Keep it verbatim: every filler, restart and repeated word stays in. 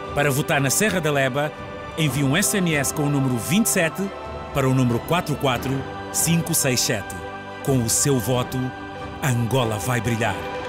Para votar na Serra da Leba, envie um S M S com o número vinte e sete para o número quatro quatro cinco seis sete. Com o seu voto, Angola vai brilhar.